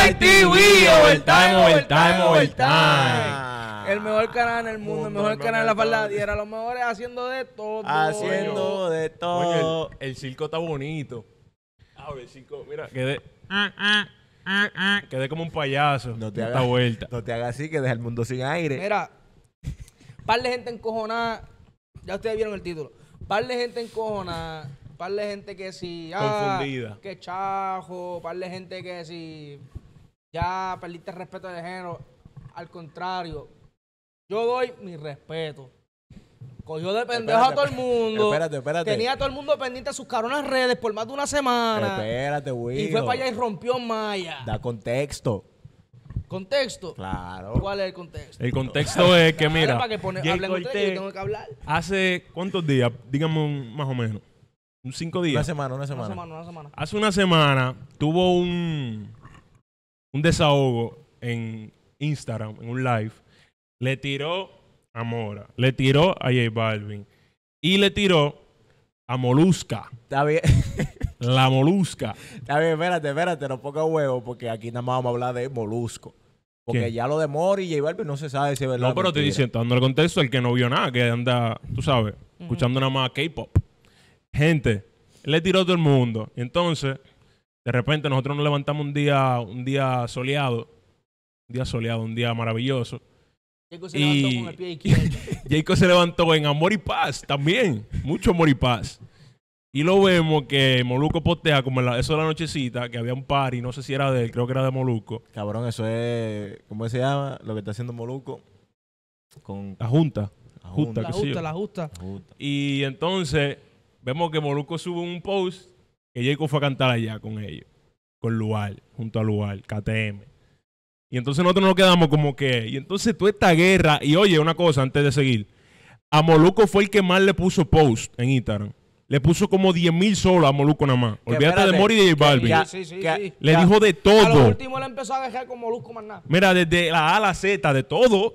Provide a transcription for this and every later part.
TV, overtime. El mejor canal en el mundo, el mejor canal en la farladiera, los mejores haciendo de todo. Haciendo de todo. Oye, el circo está bonito. Ahora el circo, mira, quedé como un payaso. No te esta hagas vuelta. No te hagas así que deja el mundo sin aire. Mira, par de gente encojonada. Ya ustedes vieron el título. Par de gente encojonada. Par de gente que si... confundida. Que chajo. Par de gente que si... Ya perdiste el respeto de género. Al contrario. Yo doy mi respeto. Cogió de pendejo a todo el mundo. Espérate. Tenía a todo el mundo pendiente de sus cabronas redes por más de una semana. Espérate, güey. Y fue para allá y rompió malla. Da contexto. ¿Contexto? Claro. ¿Cuál es el contexto? El contexto es que, mira, Para que Jay hablen ustedes, Cortez yo tengo que hablar. hace ¿cuántos días? Dígame más o menos. 5 días. Una semana. Una semana. Hace una semana tuvo un desahogo en Instagram, en un live. Le tiró a Mora, le tiró a J Balvin y le tiró a Molusca. Está bien. La Molusca. Está bien, espérate, no ponga huevo porque aquí nada más vamos a hablar de Molusco. Porque ¿Qué? ya lo de Mori y J Balvin no se sabe si es verdad. No, pero te diciendo, dando el contexto, el que no vio nada, que anda, tú sabes, escuchando nada más K-pop. Gente, él le tiró a todo el mundo. Y entonces, de repente, nosotros nos levantamos un día soleado. Un día maravilloso. Jacob se levantó con el pie izquierdo. Jacob se levantó en amor y paz también. Mucho amor y paz. Y lo vemos que Molusco postea como eso de la nochecita, que había un party, no sé si era de él, creo que era de Molusco. Cabrón, eso es... ¿Cómo se llama? Lo que está haciendo Molusco. Con... La junta. La justa. Y entonces vemos que Molusco sube un post que Jacob fue a cantar allá con ellos. Con Lual, junto a Lual, KTM. Y entonces nosotros nos quedamos como que... Y entonces toda esta guerra... Y oye, una cosa antes de seguir. A Molusco fue el que más le puso post en Instagram. Le puso como 10,000 solos a Molusco nada más. Olvídate de Mori y de J Balvin. Sí. Le dijo de A lo todo. último le empezó a dejar con Molusco más nada. Mira, desde la A a la Z, de todo.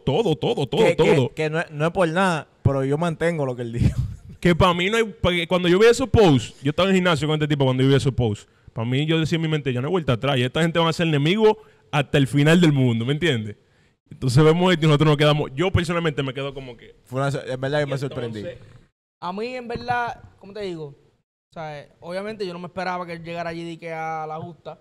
Que no es por nada, pero yo mantengo lo que él dijo. Que para mí no hay... Porque cuando yo vi esos posts, yo estaba en el gimnasio con este tipo cuando yo vi esos posts. Para mí yo decía en mi mente, ya no hay vuelta atrás. Y esta gente van a ser enemigos hasta el final del mundo, ¿me entiendes? Entonces vemos esto y nosotros nos quedamos... Yo personalmente me quedo como que... En verdad que me sorprendí. A mí, en verdad, ¿cómo te digo? O sea, obviamente yo no me esperaba que él llegara allí y que a la justa.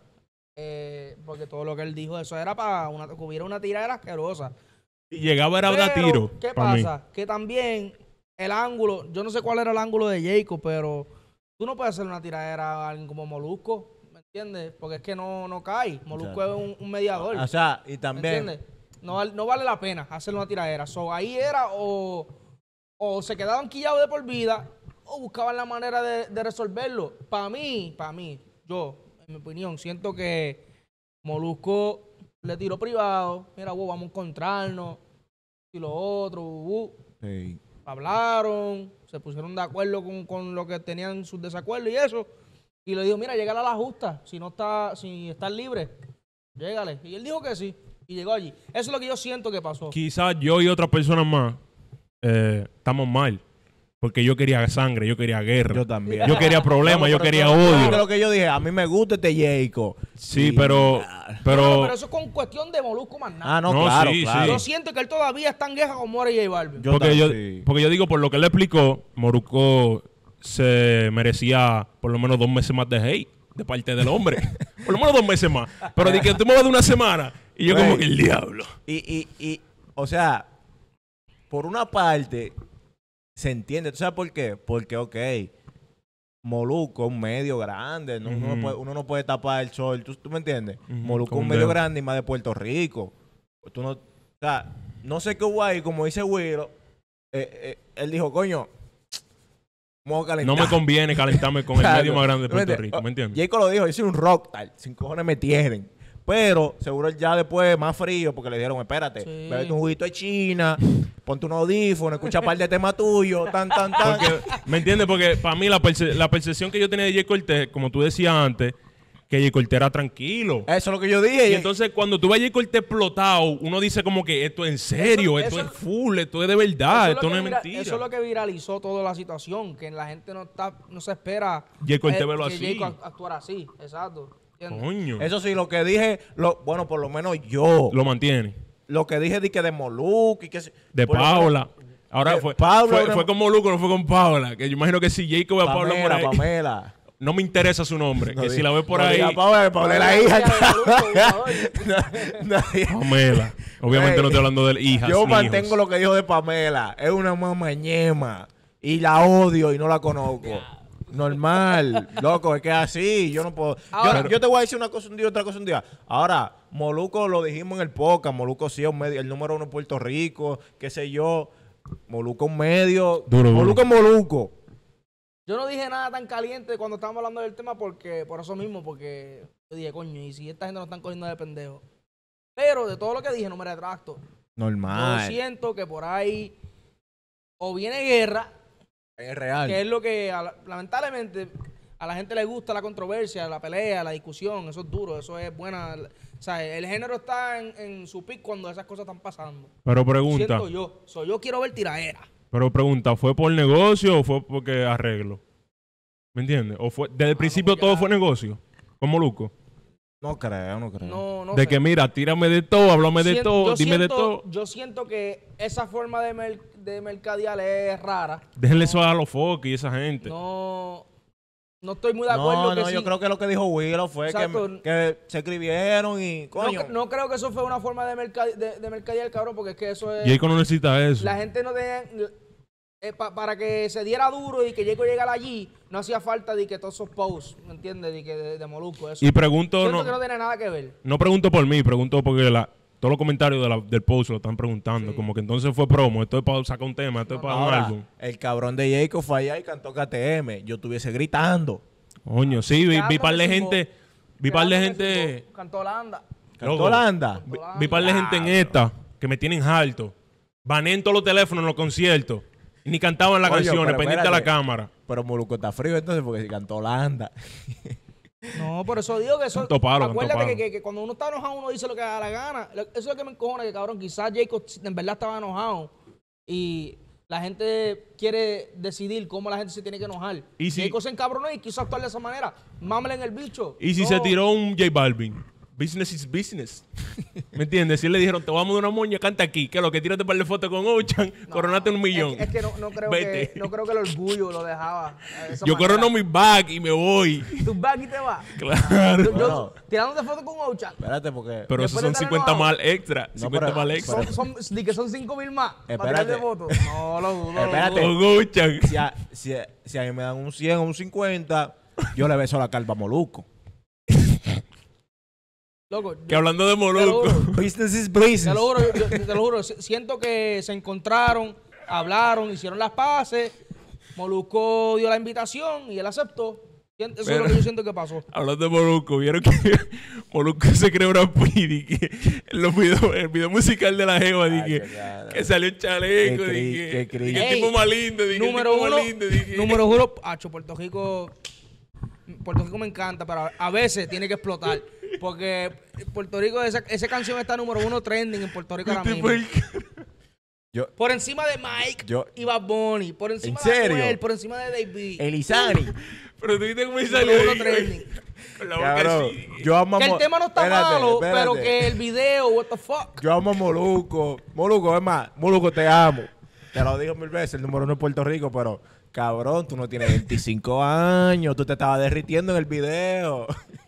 Porque todo lo que él dijo, eso era para que hubiera una tiradera asquerosa. Y llegaba a dar Pero, tiro. ¿qué pasa? Que también el ángulo, yo no sé cuál era el ángulo de Jacob, pero tú no puedes hacer una tiradera a alguien como Molusco, ¿me entiendes? Porque es que no cae. Molusco es un mediador. O sea, y ¿Me también... entiendes? No vale la pena hacer una tiradera. Ahí era o se quedaban quillados de por vida o buscaban la manera de resolverlo. Para mí, yo, en mi opinión, siento que Molusco le tiró privado. Mira, vamos a encontrarnos. Y lo otro, Sí. hablaron, se pusieron de acuerdo con lo que tenían sus desacuerdos y eso. Y le dijo, mira, llegale a la justa. Si estás libre, llégale. Y él dijo que sí. Y llegó allí. Eso es lo que yo siento que pasó. Quizás yo y otras personas más estamos mal. Porque yo quería sangre, yo quería guerra. Yo también. Yo quería problemas, yo quería Es odio. lo que yo dije. A mí me gusta este Jacob. Sí, pero Pero eso es con cuestión de Molusco más nada. Ah, no, No, claro, sí, claro. Yo siento que él todavía está en guerra con Mora y J Balvin. Porque yo digo, por lo que él explicó, Molusco se merecía por lo menos 2 meses más de hate de parte del hombre. Por lo menos 2 meses más. Pero de que tú me vas de una semana y yo como que el diablo. O sea, por una parte, se entiende. ¿Tú sabes por qué? Porque, ok, Molusco es un medio grande. ¿No? Uno no puede tapar el sol. ¿Tú me entiendes? Molusco es un medio grande y más de Puerto Rico. O sea, no sé qué hubo ahí, como dice Willow. Él dijo, coño, vamos a calentar. No me conviene calentarme con el medio más grande de Puerto Rico, ¿me entiendes? Jacob lo dijo, yo soy un rockstar. Sin cojones me tienen. Pero seguro él ya después más frío porque le dijeron, espérate, Sí. bebete un juguito de China, ponte un audífono, escucha un par de temas tuyos, tan. Porque, ¿me entiendes? Porque para mí la percepción que yo tenía de Jay Cortez, como tú decías antes, que Jay Cortez era tranquilo. Eso es lo que yo dije. Y entonces cuando tú ves a Jay Cortez explotado, uno dice como que esto es en serio, esto es full, esto es de verdad, esto no es mentira. Eso es lo que viralizó toda la situación, que la gente no se espera Jay Cortez verlo que así. Jacob actuara así, exacto. ¿entiendes? Coño. Eso sí, lo que dije, bueno, por lo menos yo. Lo mantiene. Lo que dije de que de Moluco y que... De por lo menos- Paula. Ahora de fue, Paula, fue, una- fue con Moluco, no fue con Paula. Que yo imagino que si Jacob ve a Paula por ahí, Pamela. no me interesa su nombre. No que si diga- la ve por no ahí, diga Paula, que Paula es la hija. Nadie- Pamela. Obviamente Ey, no estoy hablando de hijas. Yo ni mantengo hijos. lo que dijo de Pamela. Es una mamañema. Y la odio y no la conozco. Normal. Loco, es que es así. Yo no puedo. Ahora- yo te voy a decir una cosa un día, otra cosa un día. Ahora, Moluco lo dijimos en el podcast. Moluco sí es un medio, el número 1 en Puerto Rico. Qué sé yo. Moluco un medio. Duro, duro. Moluco es Moluco. Yo no dije nada tan caliente cuando estábamos hablando del tema porque, por eso mismo, porque yo dije, coño, y si esta gente nos están cogiendo de pendejo. Pero de todo lo que dije, no me retracto. Yo Normal. siento que por ahí o viene guerra, Es real. que es lo que lamentablemente a la gente le gusta, la controversia, la pelea, la discusión, eso es duro, eso es buena. O sea, el género está en su pico cuando esas cosas están pasando. Pero pregunta, Siento yo quiero ver tiraera. ¿fue por negocio o fue porque arreglo? ¿Me entiendes? ¿O fue desde el principio ya. todo fue negocio? Con Moluco. No creo. No De sé. que mira, tírame de todo, háblame de Siento- todo, yo dime de siento- todo. Yo siento que esa forma de mercadear es rara. Déjenle eso a los foques y esa gente. No estoy muy de acuerdo No, que no, sí. yo creo que lo que dijo Willow fue Exacto. que se escribieron y, coño. No creo que eso fue una forma de mercadear, cabrón, porque es que eso es... Jacob no necesita eso. La gente no tenía... para que se diera duro y que Jacob llegara allí, no hacía falta de que todos esos posts, ¿me entiendes? De Moluco, eso. Y pregunto, Siento que no tiene nada que ver. no pregunto por mí, pregunto porque todos los comentarios del post lo están preguntando. Sí. Como que entonces fue promo, esto es para sacar un tema, esto es para un Ahora, álbum. el cabrón de Jacob fue allá y cantó KTM. Yo estuviese gritando. Coño, sí, vi Teatro par de me gente, zumbó. vi par de Teatro me gente, zumbó. Cantó Holanda. Cantó Loco. Holanda. vi par de gente en esta que me tienen harto. Banen todos los teléfonos en los conciertos. Y ni cantaban las Coño, canciones, pero pendiente a la espérate. cámara. Pero Moluco está frío entonces porque si cantó Holanda. No, por eso digo que eso... Canto palo, acuérdate canto palo. que cuando uno está enojado, uno dice lo que da la gana. Eso es lo que me encojona, que cabrón, quizás Jacob en verdad estaba enojado. Y la gente quiere decidir cómo la gente se tiene que enojar. Y si- Jacob se encabronó y quiso actuar de esa manera. Mámele en el bicho. Y si No. se tiró un J Balvin, business is business. ¿Me entiendes? Si le dijeron, te vamos a dar una moña, canta aquí. Que lo que tírate para de foto con Ochan, coronate un millón. Es que no creo Vete. que el orgullo lo dejaba. de esa Yo manera. corono mi bag y me voy. Tú vas y te vas. Claro. Bueno. Tirándote fotos con Ochan. Espérate porque... Pero esos Después de son estar 50 enojado. mal extra. No, 50 pero- mal extra. Di que son 5,000 más. Para Espérate. tirarte fotos. No, lo dudo. lo Espérate. dudo. Con Ochan. Si a mí me dan un 100 o un 50, yo le beso la calva a Moluco. Loco, Que hablando de Moluco. Business is business. te lo juro, te lo juro. Siento que se encontraron, hablaron, hicieron las paces. Molusco dio la invitación y él aceptó. Eso es lo que yo siento que pasó. Hablando de Moluco, vieron que Moluco se creó una pidi que en los el video musical de la Jeva Ay, di claro. que salió el chaleco, Qué di cri- que qué cri- el tipo Ey, más lindo, di que el Número tipo uno, más lindo, di que- número uno, Puerto Rico me encanta, pero a veces tiene que explotar. Porque Puerto Rico, esa canción está número 1 trending en Puerto Rico ahora el tipo mismo. Yo, Por encima de Mike Yo- y Bad Bunny, por encima ¿En de serio? Anuel, por encima de David. Elizani. Pero tú viste cómo me salió Número ahí, uno trending. con la boca Cabrón, así. yo amo a Que el Mo- tema no está Espérate, malo, espérate. pero que el video, what the fuck. Yo amo a Moluco. Moluco, es más, Moluco, te amo. Te lo digo 1000 veces, el número 1 es Puerto Rico, pero cabrón, tú no tienes 25 años, tú te estabas derritiendo en el video.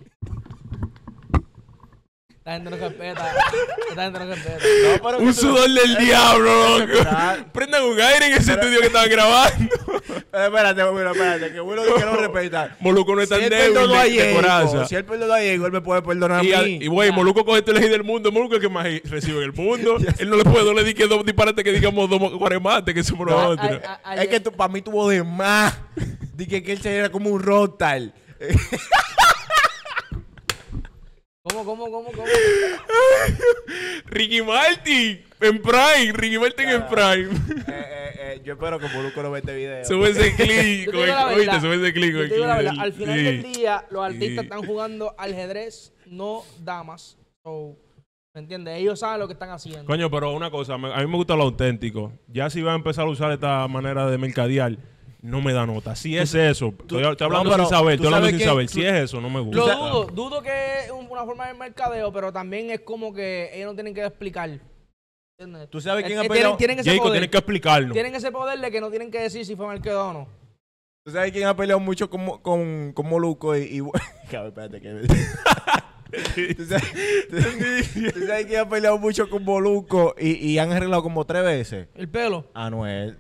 La gente no respeta. La gente no respeta. No, pero Un que tú- sudor del diablo, loco. Esperar. Prendan un aire en ese estudio que estaban grabando. Espérate, que Willow dice que no respeta. Moluco no es Si tan él débil perdonó a de Diego, coraza. si él perdonó a Diego, él me puede perdonar a mí. Y güey, Moluco coge el elegí del mundo. Moluco es el que más recibe en el mundo. Él no le puede, no le di que dos disparates que digamos dos guaremates que somos nosotros. Es que para mí tuvo de más. Dije que él se era como un rockstar. ¿Cómo? Ricky Martin en Prime. Ricky Martin en Prime. Yo espero que Moluco no vea este video. Sube ese clic. Yo te digo la Oíste, verdad. sube ese clic. Yo te digo la verdad, al final Sí. del día, los artistas Sí. están jugando ajedrez, no damas. So, ¿me entiendes? Ellos saben lo que están haciendo. Coño, pero una cosa, a mí me gusta lo auténtico. Ya si van a empezar a usar esta manera de mercadear, no me da nota. Si es eso, estoy hablando pero sin saber, tú estoy hablando sabes sin que saber. tú- Si es eso, no me gusta. Lo dudo que es una forma de mercadeo, pero también es como que ellos no tienen que explicar. ¿Entiendes? ¿Tú sabes quién ha Tienen, peleado? tienen ese Jacob, poder. tienes que explicarnos. Tienen ese poder de que no tienen que decir si fue mercadeo o no. ¿Tú sabes quién ha peleado mucho con Molusco y Cabrón, espérate que... ¿Tú sabes quién ha peleado mucho con Molusco y han arreglado como 3 veces? El pelo. Anuel.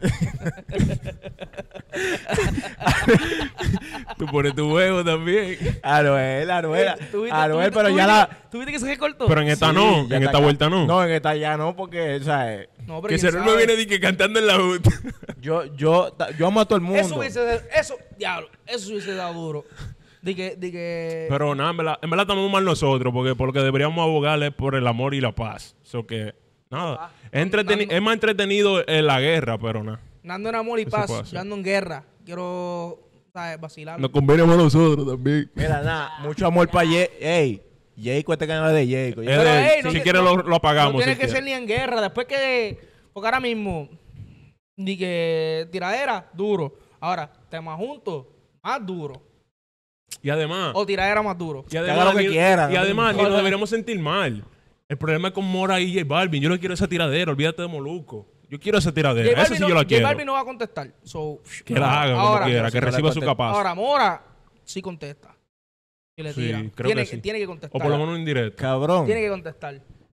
Tú pones tu huevo también. Anuel, ¿Tuviste pero ya la... ¿Tuviste que se recortó? Pero en esta Sí, no, ya en está esta acá. vuelta no. No, en esta ya no, porque, o sea, No, pero Que quién Cerro me sabe. viene de que cantando en la UT. yo amo a todo el mundo. Diablo, eso hubiese dado duro. De que Pero nada, en verdad estamos mal nosotros, porque por lo que deberíamos abogarle por el amor y la paz. Eso que, nada. Es más entretenido la guerra, pero nada. Nando en amor y Eso paz, puede ser. yo ando en guerra. Quiero, ¿sabes? Vacilar. Nos conviene a nosotros también. Mira, nada, mucho amor para Ey, Jayco, este canal es de Jayco. Es Pero, de- ey, no si te- quieres no- lo apagamos. No tiene si que quieres. ser ni en guerra. Después que. Porque ahora mismo. Di que tiradera, duro. Ahora, tema juntos, más duro. Y además, O tiradera más duro. y haga lo que quiera, y no además me ni nos importa. deberíamos sentir mal. El problema es con Mora y J Balvin. Yo no quiero esa tiradera, olvídate de Molusco. Yo quiero esa tiradera, J esa Balvin sí no, yo la J quiero. Balvin no va a contestar. So, Que la haga como ahora, quiera, que me la reciba su conteste. capaz. Ahora, Mora sí contesta. Y le Sí, tira. creo Tiene que sí. tiene que contestar. O por lo menos un indirecto. Cabrón. Tiene que contestar.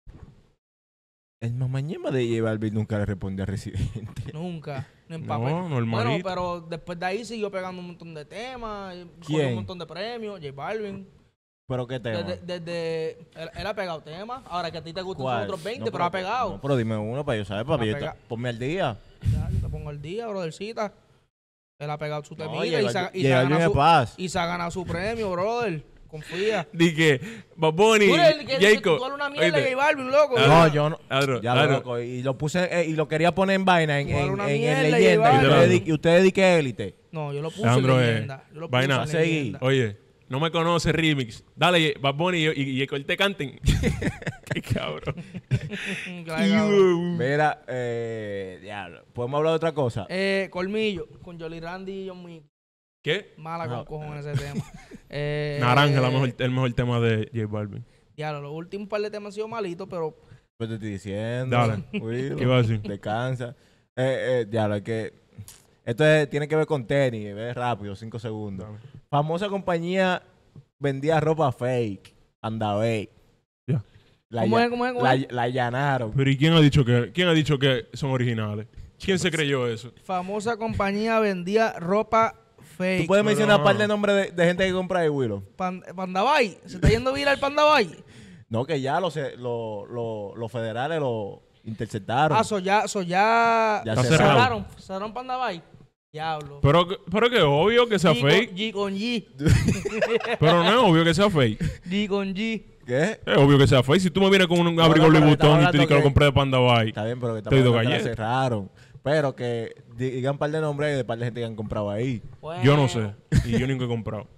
El mamañema de J Balvin nunca le responde a Residente. Nunca. Ni en No, papel. normalito. Bueno, pero después de ahí siguió pegando un montón de temas. Cogió ¿Quién? un montón de premios. J Balvin. ¿Pero qué tema? Él ha pegado temas. Ahora que a ti te gustan ¿Cuál? sus otros 20, No, pero ha pegado. No, pero dime uno para yo saber, papi. Ha pegado. Ponme al día. Ya, yo te pongo al día, brothercita. Él ha pegado su No, temita y se ha J Balvin es ganado paz. y se ha ganado su premio, brother. Confía. Dije, Bad Bunny, Tú eres el que Jacob. tú eres una mierda de oíste, J Balvin, loco. No, yo no. Claro, Ya claro. lo loco. Y lo puse, y lo quería poner en vaina, en Tú eres una mierda, leyenda. J Balvin. Y ustedes di que élite. No, yo lo puse Alejandro, en leyenda. Yo lo puse vaina. en Seguí. leyenda. Oye, no me conoce remix. Dale, Bad Bunny y Jacob te canten. Qué cabrón. Claro, cabrón. Mira, diablo. ¿Podemos hablar de otra cosa? Colmillo, con Jolly Randy y John Mick. ¿Qué? Mala No. con cojones ese tema. Naranja, el mejor tema de J Balvin. Ya, los últimos par de temas han sido malitos, pero Pues te estoy diciendo. Dale. Cuido, ¿Qué iba a decir? Descansa. Diablo, es que... Esto tiene que ver con tenis, es rápido, 5 segundos. Dame. Famosa compañía vendía ropa fake. Andabey. Ya. ¿Cómo es? La allanaron. Pero ¿y quién ha dicho que son originales? ¿Quién se creyó eso? famosa compañía vendía ropa fake. ¿Tú puedes pero mencionar no. un par de nombres de gente que compra ahí, Willow? Pandabay. ¿Se está yendo viral Pandabay? No, que ya los federales lo interceptaron. Ah, ya Ya cerraron. Cerraron Pandabay. Diablo. Pero que es obvio que sea G fake. G con G. Pero no es obvio que sea fake. G con G. ¿Qué? Es obvio que sea fake. Si tú me vienes con un abrigo no, Louis pero Vuitton y estamos te dices que lo hablando compré de Panda Bay. Está bien, pero que Te he ido la galleta. cerraron. Pero que digan un par de nombres de par de gente que han comprado ahí. Bueno. Yo no sé. Y yo nunca he comprado.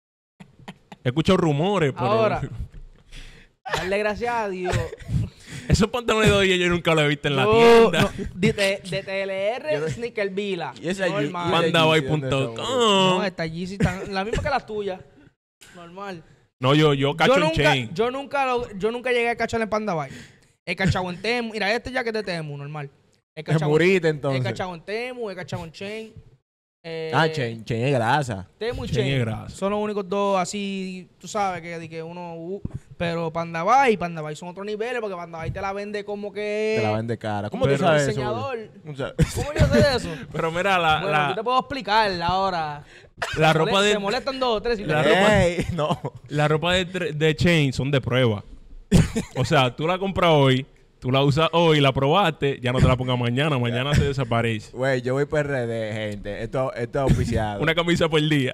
He escuchado rumores, pero... Ahora. Darle gracias a Dios. Esos pantalones de hoy yo nunca los he visto en la Yo, tienda. no, de TLR, Yo no- Sneaker Vila. Y esa allí- Normal. y esa- Pandabay.com. No, esta Yeezy están la misma que las tuyas. Normal. No, yo cacho en chain. Yo nunca llegué a cachar en Pandabay. He cachado en Temu. Mira, este jacket de Temu, normal. He Es cachado, murita he entonces. cachado en Temu, he cachado en Chain. Chain es grasa. Temu y Chain Chain. es grasa. Son los únicos dos así, tú sabes, que uno... pero Pandabay son otros niveles porque Pandabay te la vende como que... Te la vende cara. ¿Cómo Pero tú sabes diseñador. eso? O sea, ¿Cómo yo sé de eso? Pero mira, Bueno, yo te puedo explicar ahora. la ropa Se de... molestan 2 o 3 y La te- ropa- ey, no. La ropa de Chain son de prueba. O sea, tú la compras hoy, tú la usas hoy, la probaste, ya no te la pongas mañana, mañana se desaparece. Güey, yo voy por RD, gente. Esto es auspiciado. Una camisa por día.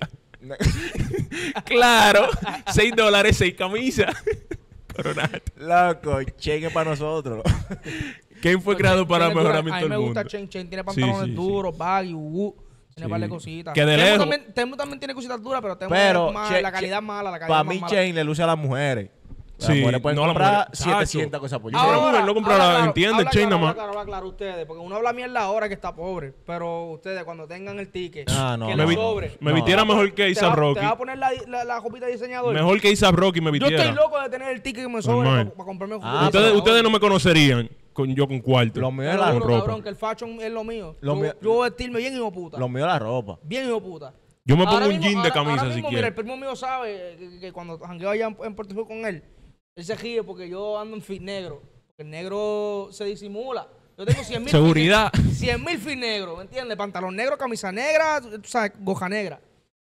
Claro, $6, 6 camisas. Coronado. Loco, Chain es para nosotros. ¿Quién fue creado para el Chain es dura. mejoramiento A mí del me gusta mundo? Chain. Chain tiene pantalones sí, sí. duros, baggy, tiene Sí. par de cositas. Que de Temu lejos- Temu también tiene cositas duras, pero Temu Pero es más, Chain- la calidad mala, la calidad Para más mí, mala. Chain le luce a las mujeres. Las Sí, mujeres pueden no, las comprar mujeres- 700 cosas por Ahora, chain. mujer no compra la- entiende, habla chain claro, nada más. habla claro ustedes, porque uno habla mierda ahora que está pobre, pero ustedes cuando tengan el ticket, Ah, no, que no, le no. sobre. Me No. vistiera mejor que te Isa va- Rocky. Te va a poner la jopita de diseñador. Mejor que Isa Rocky me Yo vistiera. estoy loco de tener el ticket que me sobre Normal. para comprarme un Ah, Ustedes no me conocerían yo con cuarto. Lo mío Te es lo la juro, ropa. cabrón, que el fashion es lo mío. Lo mío- Yo voy a vestirme bien hijo de puta. Lo mío es la ropa. Bien hijo de puta. Yo me pongo Ahora un mismo- jean de ahora- camisa ahora si mismo, quiero. Mira, el primo mío sabe que cuando jangueo allá en Puerto Rico con él se ríe porque yo ando en fit negro. Porque el negro se disimula. Yo tengo 100,000 Seguridad. 100,000 fit negro, ¿me entiendes? Pantalón negro, camisa negra, tú sabes, goja negra.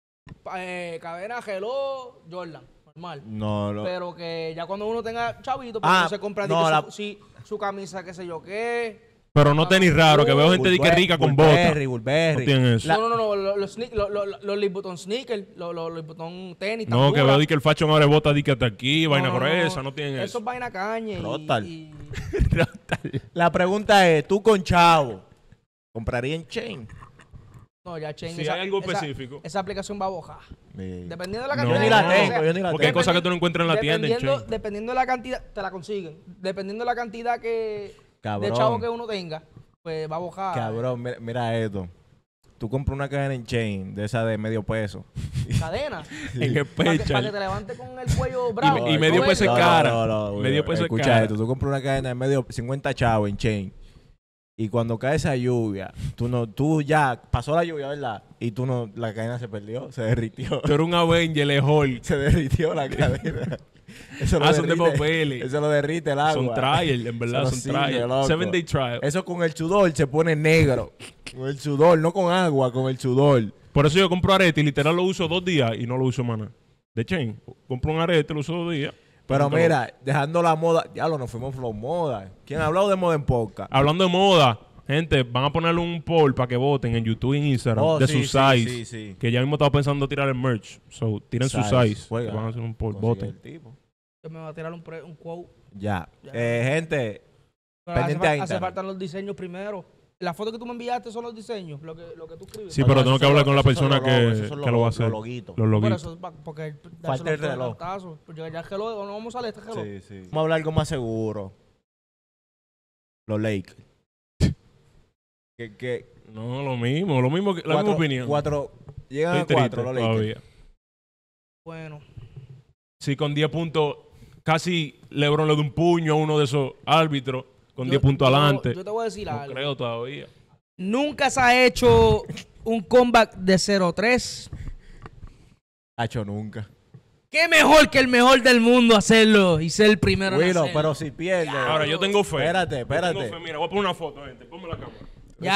Cadena, reloj, Jordan, normal. No, Pero que ya cuando uno tenga chavito, pues Ah, uno se compra no, su camisa, qué sé yo qué. Pero no tenis raro, que veo gente de que rica con botas. Burberry. No tienen eso. La- No, los Louis Vuitton sneakers, los Louis Vuitton tenis. No, que tan veo duras. de que el fashion abre botas de que hasta aquí, vaina No, gruesa, no tienen Eso eso. es vaina caña. Total. Y La pregunta es, tú con chavo, ¿comprarías en chain? no, ya Chain. Si hay algo específico. Esa aplicación va a bojar. Dependiendo de la No. cantidad. Yo ni la de- tengo, yo ni la Porque hay tengo. cosas que tú no encuentras en la tienda en dependiendo, chain. dependiendo de la cantidad, te la consiguen. Dependiendo de la cantidad de Cabrón. chavo que uno tenga, pues va a bojar. Cabrón, mira esto. Tú compras una cadena en chain de esa de medio peso. Cadena. En el Para que pechal. te levante con el cuello bravo. y medio ¿No peso ves? de cara. güey. Medio peso de Escucha cara. esto. Tú compras una cadena de medio 50 chavos en chain. Y cuando cae esa lluvia, tú ya pasó la lluvia, ¿verdad? Y la cadena se perdió, se derritió. Tú eres un Avenger, el Hulk. Se derritió la cadena. Eso Son de papeles. Eso lo derrite el agua. Son trial, en verdad, Eso no son sirve, trial. loco. 7-day trial. Eso con el sudor se pone negro. Con el sudor, no con agua, con el sudor. Por eso yo compro arete y literal lo uso 2 días y no lo uso más nada. De chain. Compro un arete, lo uso 2 días. Pero Nunca lo- mira, dejando la moda, ya nos fuimos flow moda. ¿Quién ha hablado de moda en podcast? Hablando de moda, gente, van a ponerle un poll para que voten en YouTube y en Instagram Oh, de sí, su size. sí, sí. Que ya mismo estaba pensando tirar el merch. So, tiren su Size. size. Juega. Que van a hacer un poll. Consigue Voten. el tipo. Yo me va a tirar un quote. Ya. Ya. Gente, Pero Pendiente a hace Instagram. falta los diseños primero. Las fotos que tú me enviaste son los diseños, lo que tú escribes. Sí, no, pero no, tengo esos que son hablar los- con la esos son persona los logos, esos que son lo va a los hacer. loguitos. Los Por loguitos. eso, porque Falta el reloj. Porque ya el reloj, no vamos a salir este reloj. Sí, sí. Vamos a hablar algo más seguro. Los Lakers. que No, lo mismo que la misma opinión. Llegan a Estoy 4 triste los Lakers. todavía. Bueno, Sí, con 10 puntos, casi LeBron le da un puño a uno de esos árbitros con 10 puntos adelante. Yo te voy a decir No algo. creo todavía. Nunca se ha hecho un comeback de 0-3. Hacho nunca. Qué mejor que el mejor del mundo hacerlo y ser el primero en Willow, hacerlo. pero si pierde. Ahora, yo tengo fe. Espérate, Yo tengo espérate. fe. Mira, voy a poner una foto, gente. Ponme la cámara.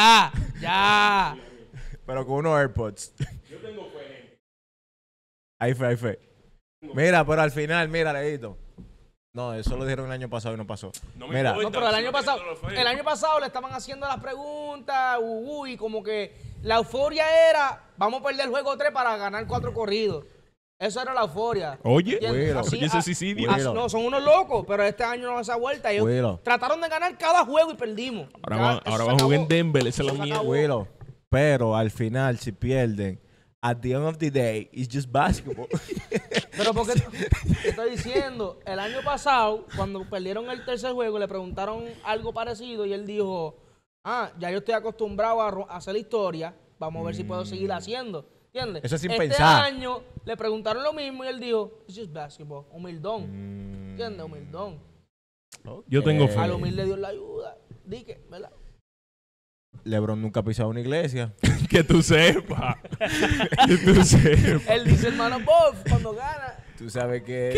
Ya. Pero con unos AirPods. Yo tengo fe, gente. Hay fe. Mira, pero al final, mira, Leito. No, eso lo dijeron el año pasado y no pasó. No me Mira, importa. No, pero Fe. el año pasado le estaban haciendo las preguntas, y como que la euforia era, vamos a perder el juego 3 para ganar 4 corridos. Eso era la euforia. Oye, ¿Entiendes? Willow. Oye, ese suicidio. Willow. No, son unos locos, pero este año no esa vuelta. Ellos Willow. trataron de ganar cada juego y perdimos. Ahora Ya, van eso ahora se van a jugar en acabó. Denver. Esa es la Eso se mierda. acabó. Willow. Pero al final, si pierden, at the end of the day, it's just basketball. Pero porque te estoy diciendo, el año pasado, cuando perdieron el tercer juego, le preguntaron algo parecido y él dijo, ya yo estoy acostumbrado a hacer historia, vamos a ver si puedo seguir haciendo. ¿Entiendes? Eso es sin este pensar. año le preguntaron lo mismo y él dijo, it's just basketball, humildón. Mm. ¿Entiendes? Humildón. Yo tengo fe. A lo humilde Dios la ayuda. Dique, ¿verdad? LeBron nunca ha pisado una iglesia. Que tú sepas. Que tú sepas. Él dice, hermano Bob, cuando gana. Tú sabes que...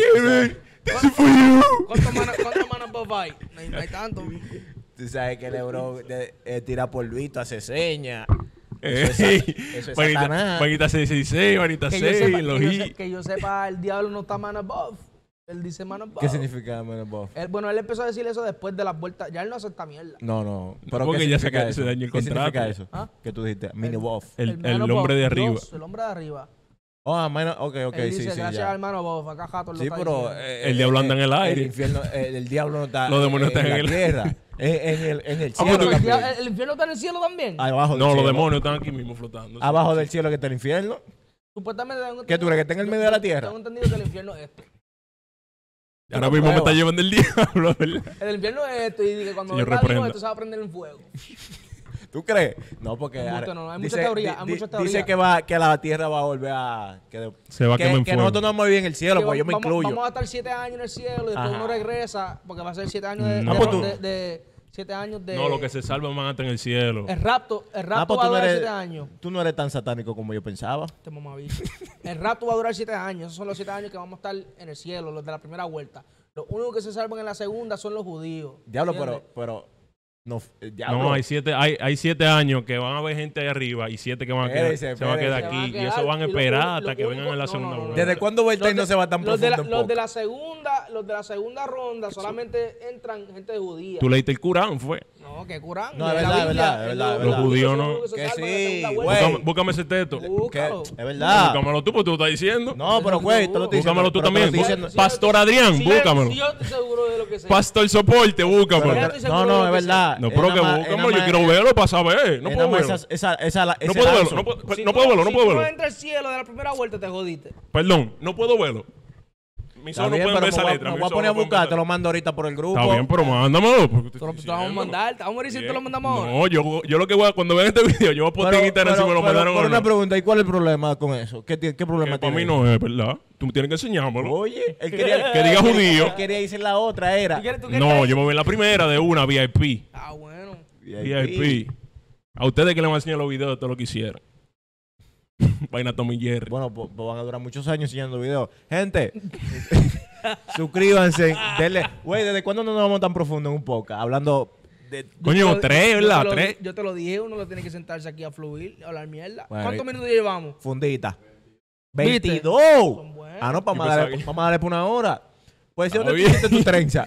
¿Cuántos manos Bob hay? No hay tanto. Tú sabes que LeBron tira polvito, hace señas. Ey, eso es Vanita, Satanás. Vanita 666, Vanita Que yo 6, sepa, los que yo I. se- que yo sepa, el diablo no está man above. Él dice man above. ¿Qué significa man above? Él empezó a decir eso después de las vueltas. Ya él no hace esta mierda. No. ¿Pero porque qué ya significa se eso? dañó el ¿Qué significa contrato. eso? ¿Ah? Que tú dijiste, mini above. El man hombre above, de arriba. Dios, el hombre de arriba. Oh, ok, Él sí, dice, sí, gracias ya. al hermano above. Acá Jato lo Sí, está pero diciendo. El diablo anda en el aire. El infierno, el diablo no está Los demonios están en en la el- tierra. En el Ah, cielo pues tú- también. ¿El infierno está en el cielo también? Abajo del No, los cielo. demonios están aquí mismo flotando. sí. Abajo del cielo que está el infierno. Supuestamente tengo ¿Qué tú crees, que está en el medio de la tierra? Tengo entendido que el infierno es este. Ahora mismo me está llevando el diablo, ¿verdad? El infierno es esto y que cuando Señor, venga Dios, reprenda. esto se va a prender en fuego. ¿Tú crees? No, porque Hay mucha teoría, hay mucha teoría. dice que la tierra va a volver a... Se va a quemar en que fuego. nosotros no vamos a vivir en el cielo, Que pues yo me incluyo. Vamos a estar 7 años en el cielo y después Ajá. uno regresa, porque va a ser 7 años No, pues tú- de 7 años de... No, los que se salvan van a estar en el cielo. El rapto Ah, va pues a durar 7 años. tú no eres tan satánico como yo pensaba. Este mamabicho. El rapto va a durar 7 años. Esos son los 7 años que vamos a estar en el cielo, los de la primera vuelta. Los únicos que se salvan en la segunda son los judíos. Diablo, ¿entiendes? pero no, diablo. No, hay 7 años que van a haber gente ahí arriba y 7 que van a quedar, Espérese, se van a quedar espérese. aquí. Se van a Y eso quedar, van a y lo esperar único- hasta que lo vengan único- en la no, segunda no, no, vuelta. ¿Desde cuándo Beltane no se va tan los de profundo en poco? los de la segunda ronda solamente entran gente judía. Tú leíste el Corán, fue. No, que Corán. No, y es la verdad, Biblia, es verdad, los es verdad. Judíos son no. los que se Que salvan en la sí, segunda güey. vuelta. Búscame ese texto. Búscalo. Es verdad. Búscamelo tú, porque tú lo estás diciendo. No, pero güey, te lo estoy diciendo. Búscamelo tú pero te lo también. estoy diciendo. Pastor Adrián, Si búscamelo. yo estoy seguro de lo que sé. Pastor Soporte, búscamelo. Pero- Pero- no, no, es verdad. No, pero Es que nada más- búscamelo. es Yo nada quiero más- verlo para saber. No es puedo nada más verlo. esa- No ese puedo verlo. lapso. No puedo Si no puedo verlo. No si puedo tú no verlo. entras al cielo de la primera vuelta, te jodiste. Perdón, no puedo verlo. Mis Está ojos no bien, pueden pero ver esa me letra. voy mis a poner a ojos no pueden buscar, ver te lo esa- mando ahorita por el grupo. Está bien, pero mándamelo. porque te Te lo estoy vamos a diciendo. mandar, te vamos a morir si te lo Bien. mandamos ahora. No, yo lo que voy a, cuando vean este video, yo voy a postear en Instagram si me lo mandaron por o una no. pregunta, ¿y cuál es el problema con eso? ¿Qué problema Que para tiene? mí no es, ¿verdad? Tú tienes que enseñármelo. Oye, él quería, Que diga judío. Él quería irse en la otra, era. ¿Tú quieres No, que- yo me voy en la primera de una, VIP. Ah, bueno. VIP. A ustedes que les voy a enseñar los videos de todo lo que hicieron. Vaina Tommy Jerry. Bueno, pues van a durar muchos años enseñando videos. Gente, suscríbanse. Denle. Güey, ¿desde cuándo no nos vamos tan profundo en un podcast? Hablando de... Coño, Yo te lo- 3, yo te ¿verdad? lo- 3. Yo te lo dije, uno lo tiene que sentarse aquí a fluir, a hablar mierda. Bueno, ¿Cuántos minutos llevamos? Fundita. ¿Viste? 22. Son buenos. Ah, no, vamos Yo a darle, pensaba que- vamos a darle por una hora. Pues si Está dónde bien. tú hiciste tu trenza.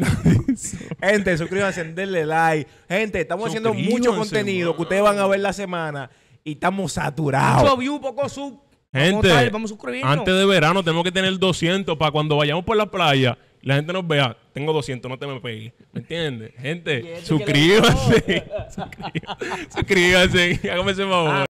Gente, suscríbanse, denle like. Gente, estamos haciendo mucho Suscríbanse, contenido mano. que ustedes van a ver la semana y estamos saturados. Mucho view, poco sub. Gente, vamos a suscribirnos. antes de verano tenemos que tener 200 para cuando vayamos por la playa y la gente nos vea. Tengo 200, no te me pegues. ¿Me entiendes? Gente, Y este que le suscríbanse. Suscríbanse. Hágame ese favor.